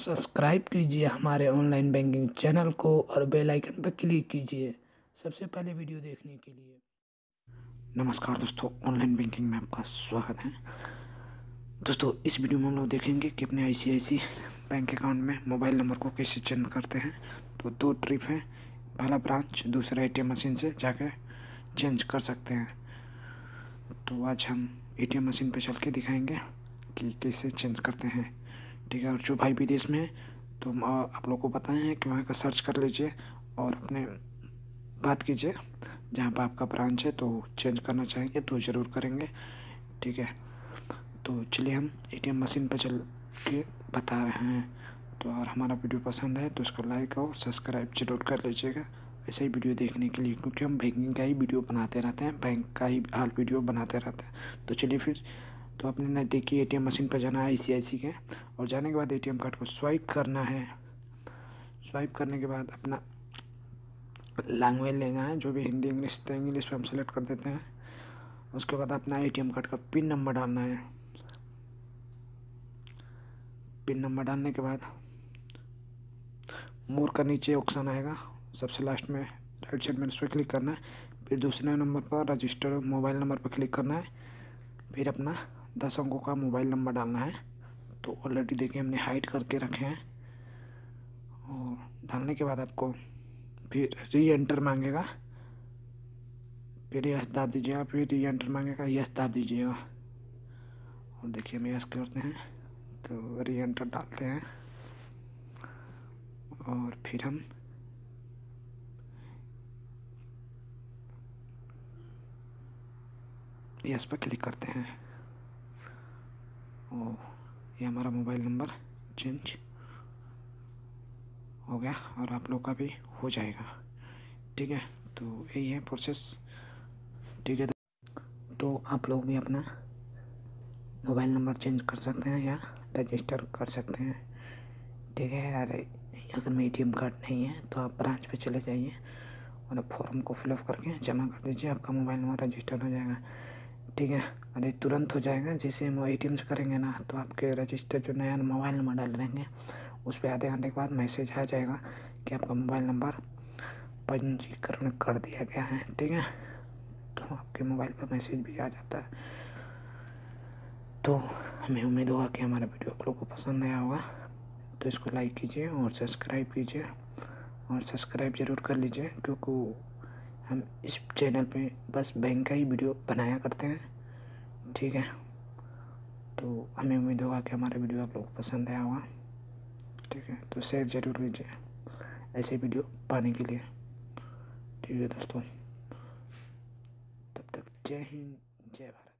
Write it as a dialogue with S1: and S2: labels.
S1: Subscribe कीजिए हमारे online banking channel को और बेल आइकन पर क्लिक कीजिए सबसे पहले वीडियो देखने के लिए।
S2: नमस्कार दोस्तों, ऑनलाइन बैंकिंग में आपका स्वागत है। दोस्तों, इस वीडियो में हम लोग देखेंगे कि अपने ICICI बैंक अकाउंट में मोबाइल नंबर को कैसे चेंज करते हैं। तो 2 ट्रिप है, पहला ब्रांच, दूसरा ATM मशीन से जाके चेंज कर सकते हैं। तो आज हम ATM मशीन पे चल के दिखाएंगे कि कैसे चेंज करते हैं। ठीक है, और जो भाई विदेश में है तो आप लोग को बताए हैं कि वहाँ का सर्च कर लीजिए और अपने बात कीजिए जहाँ पर आपका ब्रांच है। तो चेंज करना चाहेंगे तो ज़रूर करेंगे। ठीक है, तो चलिए हम ATM मशीन पर चल के बता रहे हैं। तो अगर हमारा वीडियो पसंद है तो इसको लाइक और सब्सक्राइब जरूर कर लीजिएगा ऐसे ही वीडियो देखने के लिए, क्योंकि हम बैंकिंग का ही वीडियो बनाते रहते हैं, बैंक का ही हाल वीडियो बनाते रहते हैं। तो चलिए फिर, तो अपने नज़दीकी ATM मशीन पर जाना है ICICI के, और जाने के बाद ATM कार्ड को स्वाइप करना है। स्वाइप करने के बाद अपना लैंग्वेज लेना है, जो भी हिंदी इंग्लिश, तो इंग्लिश पे हम सेलेक्ट कर देते हैं। उसके बाद अपना ATM कार्ड का पिन नंबर डालना है। पिन नंबर डालने के बाद मोर का नीचे ऑप्शन आएगा सबसे लास्ट में राइट साइड में, उस पर क्लिक करना है। फिर दूसरे नंबर पर रजिस्टर मोबाइल नंबर पर क्लिक करना है। फिर अपना 10 अंकों का मोबाइल नंबर डालना है। तो ऑलरेडी देखिए हमने हाइड करके रखे हैं। और डालने के बाद आपको फिर री एंटर मांगेगा, फिर यस दाब दीजिएगा, फिर री एंटर मांगेगा, यस दाब दीजिएगा। और देखिए हम यस करते हैं तो री एंटर डालते हैं और फिर हम यस पर क्लिक करते हैं। और ये हमारा मोबाइल नंबर चेंज हो गया और आप लोग का भी हो जाएगा। ठीक है, तो यही है प्रोसेस। ठीक है, तो आप लोग भी अपना मोबाइल नंबर चेंज कर सकते हैं या रजिस्टर कर सकते हैं। ठीक है, अगर में ATM कार्ड नहीं है तो आप ब्रांच पे चले जाइए और फॉर्म को फिलअप करके जमा कर दीजिए, आपका मोबाइल नंबर रजिस्टर हो जाएगा। ठीक है, और ये तुरंत हो जाएगा। जैसे हम ATM से करेंगे ना, तो आपके रजिस्टर जो नया मोबाइल नंबर डाल रहेंगे उस पर आधे घंटे के बाद मैसेज आ जाएगा कि आपका मोबाइल नंबर पंजीकरण कर दिया गया है। ठीक है, तो आपके मोबाइल पर मैसेज भी आ जाता है। तो हमें उम्मीद होगा कि हमारा वीडियो आप लोग को पसंद आया होगा। तो इसको लाइक कीजिए और सब्सक्राइब कीजिए, और सब्सक्राइब ज़रूर कर लीजिए, क्योंकि हम इस चैनल पे बस बैंक का ही वीडियो बनाया करते हैं। ठीक है, तो हमें उम्मीद होगा कि हमारा वीडियो आप लोग को पसंद आया होगा। ठीक है, तो शेयर ज़रूर कीजिए ऐसे वीडियो पाने के लिए। ठीक है दोस्तों, तब तक जय हिंद, जय भारत।